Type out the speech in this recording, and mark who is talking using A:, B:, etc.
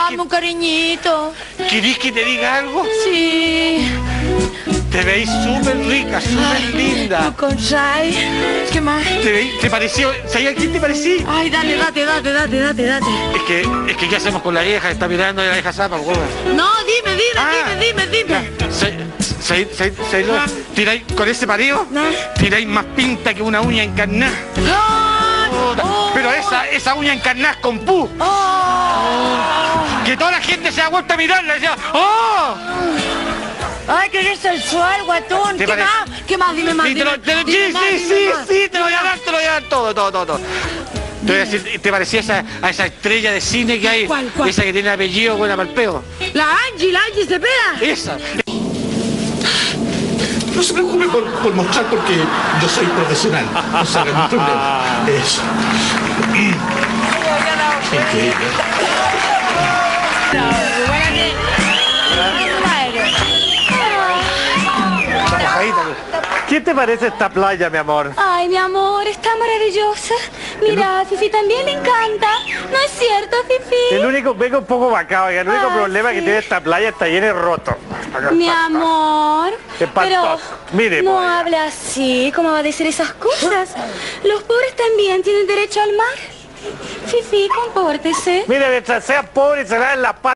A: Dame un cariñito.
B: ¿Querés que te diga algo?
A: Sí.
B: Te veis súper rica, súper linda.
A: ¿Tú con Sai? ¿Qué más?
B: ¿Te pareció? ¿Sabías quién te parecí?
A: Ay, dale, date.
B: Es que ¿qué hacemos con la vieja? Está mirando a la vieja zapa, huevón.
A: No, dime.
B: ¿Tiráis con ese pareo?
A: No.
B: Tiráis más pinta que una uña encarnada. Pero esa uña encarnada es con pu. Que toda la gente se ha vuelto a mirarla y decía, ¡oh!
A: Ay, que eres sensual, guatón. ¿Qué más? Dime más.
B: Sí, te lo voy a dar todo. Te voy a decir, ¿te parecía a esa estrella de cine que hay?
A: ¿Cuál?
B: Esa que tiene apellido buena para el peo.
A: La Angie Cepeda.
B: Esa.
C: No se preocupe por mostrar porque yo soy profesional. No se haga ningún problema. Eso. Increíble.
D: ¿Qué te parece esta playa, mi amor?
E: Ay, mi amor, está maravillosa. Mira, a Fifi también le encanta. ¿No es cierto, Fifi?
D: Vengo un poco bacado, el único problema
E: sí.
D: que tiene esta playa está lleno de roto.
E: Mi amor, pero
D: mire,
E: no
D: pues.
E: hable así. ¿Cómo va a decir esas cosas? Los pobres también tienen derecho al mar. Fifi, compórtese.
D: Mire, mientras sea pobre y se la en la